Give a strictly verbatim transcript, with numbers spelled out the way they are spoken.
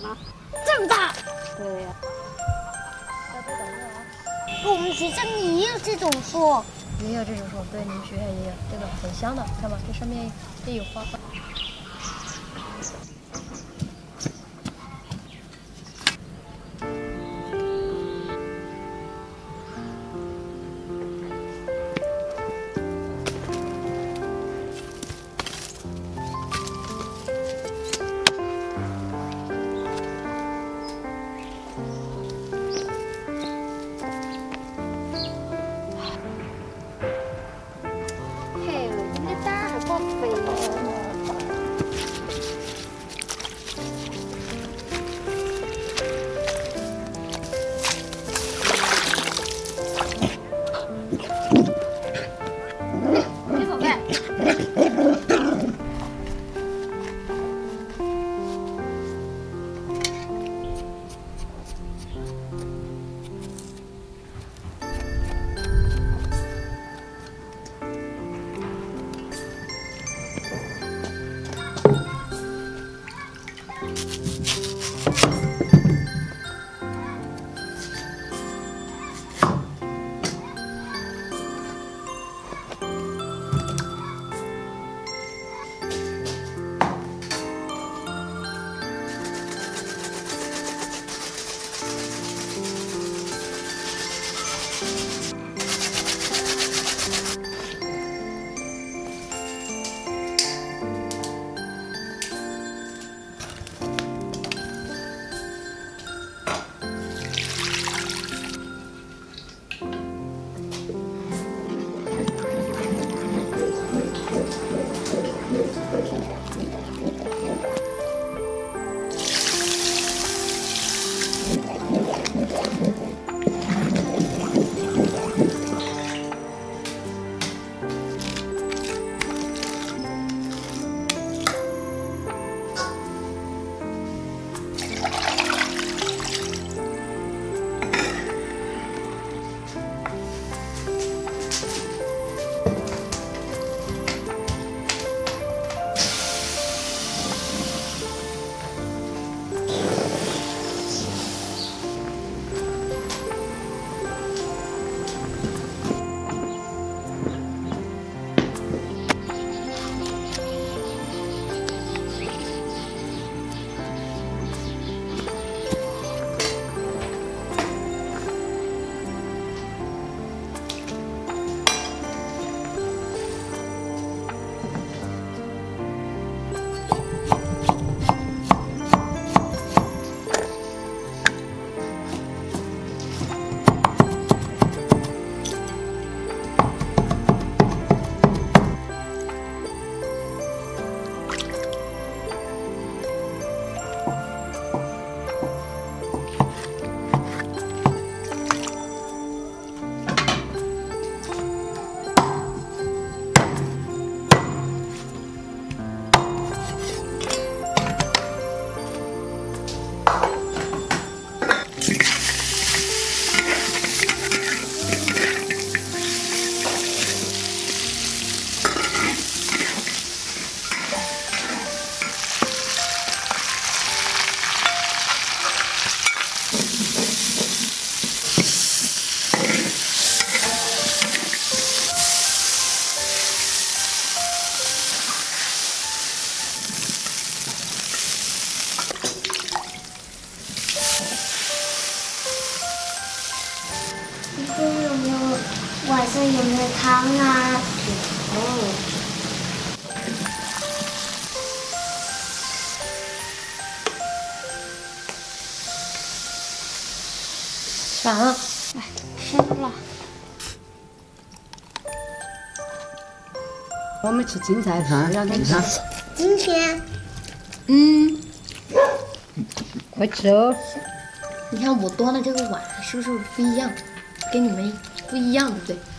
吗？这么大？ 对呀、要不等会儿啊。 我们学校也有这种树。 也有这种树，对，你们学校也有，这个很香的，看吧，这上面也有花。 嘿，你那蛋还报废了。别走开！ 你说有没有晚上有没有汤啊？ 哦，吃完了， 哎，吃了。 我们吃青菜饭，让他吃。 今天， 嗯，快吃哦。 你看我端的这个碗是不是不一样？跟你们不一样，对不对？